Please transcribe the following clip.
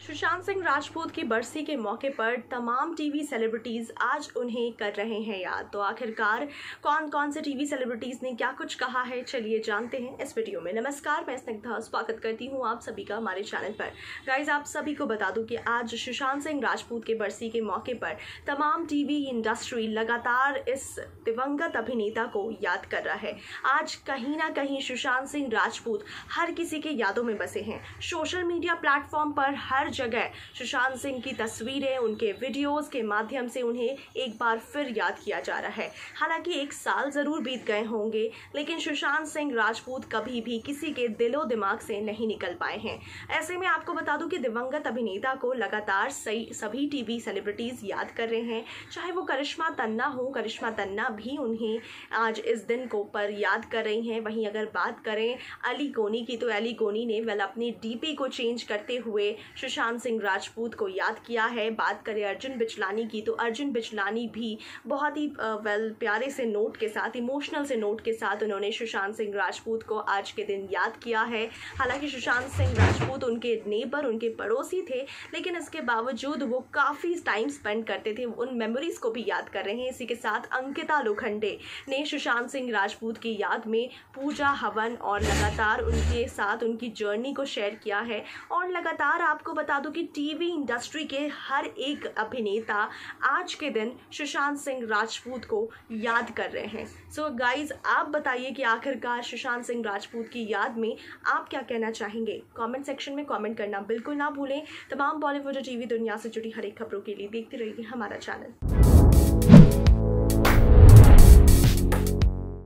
सुशांत सिंह राजपूत की बरसी के मौके पर तमाम टीवी सेलिब्रिटीज़ आज उन्हें कर रहे हैं याद। तो आखिरकार कौन कौन से टीवी सेलिब्रिटीज़ ने क्या कुछ कहा है, चलिए जानते हैं इस वीडियो में। नमस्कार, मैं स्निग्धा स्वागत करती हूं आप सभी का हमारे चैनल पर। गाइज, आप सभी को बता दूं कि आज सुशांत सिंह राजपूत के बरसी के मौके पर तमाम टीवी इंडस्ट्री लगातार इस दिवंगत अभिनेता को याद कर रहा है। आज कहीं ना कहीं सुशांत सिंह राजपूत हर किसी के यादों में बसे हैं। सोशल मीडिया प्लेटफॉर्म पर हर जगह सुशांत सिंह की तस्वीरें, उनके वीडियोस के माध्यम से उन्हें एक बार फिर याद किया जा रहा है। हालांकि एक साल जरूर बीत गए होंगे, लेकिन सुशांत सिंह राजपूत कभी भी किसी के दिलो दिमाग से नहीं निकल पाए हैं। ऐसे में आपको बता दूं कि दिवंगत अभिनेता को लगातार सभी टीवी सेलिब्रिटीज याद कर रहे हैं, चाहे वो करिश्मा तन्ना हो। करिश्मा तन्ना भी उन्हें आज इस दिन को पर याद कर रही हैं। वहीं अगर बात करें अली गोनी की, तो अली गोनी ने अपनी डीपी को चेंज करते हुए सुशांत सिंह राजपूत को याद किया है। बात करें अर्जुन बिचलानी की, तो अर्जुन बिचलानी भी बहुत ही प्यारे से नोट के साथ, इमोशनल से नोट के साथ उन्होंने सुशांत सिंह राजपूत को आज के दिन याद किया है। हालांकि सुशांत सिंह राजपूत उनके नेबर, उनके पड़ोसी थे, लेकिन इसके बावजूद वो काफ़ी टाइम स्पेंड करते थे, उन मेमोरीज को भी याद कर रहे हैं। इसी के साथ अंकिता लोखंडे ने सुशांत सिंह राजपूत की याद में पूजा, हवन और लगातार उनके साथ उनकी जर्नी को शेयर किया है। और लगातार आपको बता दूं कि टीवी इंडस्ट्री के हर एक अभिनेता आज के दिन सुशांत सिंह राजपूत को याद कर रहे हैं। सो गाइज, आप बताइए कि आखिरकार सुशांत सिंह राजपूत की याद में आप क्या कहना चाहेंगे। कमेंट सेक्शन में कमेंट करना बिल्कुल ना भूलें। तमाम बॉलीवुड और टीवी दुनिया से जुड़ी हर एक खबरों के लिए देखते रहिए हमारा चैनल।